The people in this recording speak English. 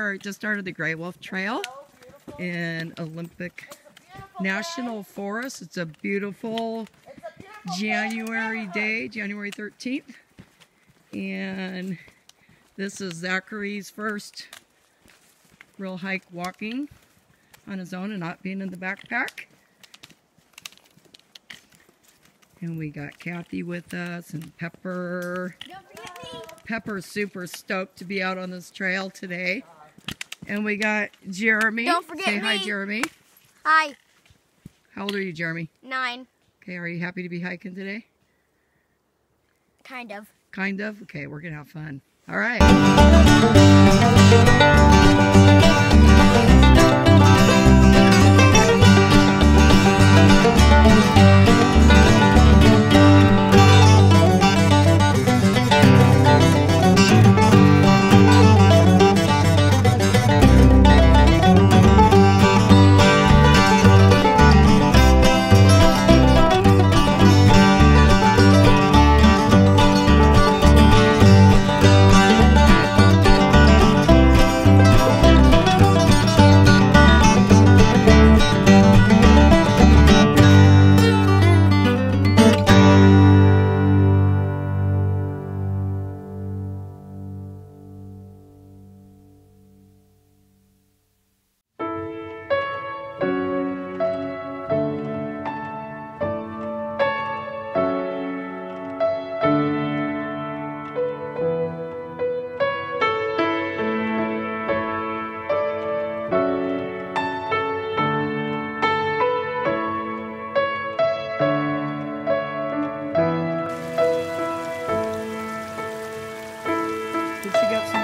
are just started the Greywolf Trail in Olympic National Forest. It's a beautiful January day, January 13th. And this is Zachary's first real hike walking on his own and not being in the backpack. And we got Kathy with us and Pepper. Don't forget me. Pepper's super stoked to be out on this trail today. And we got Jeremy. Don't forget Say me. hi, Jeremy. Hi. How old are you, Jeremy? 9. Okay, are you happy to be hiking today? Kind of. Kind of? Okay, we're going to have fun. All right. Did you get some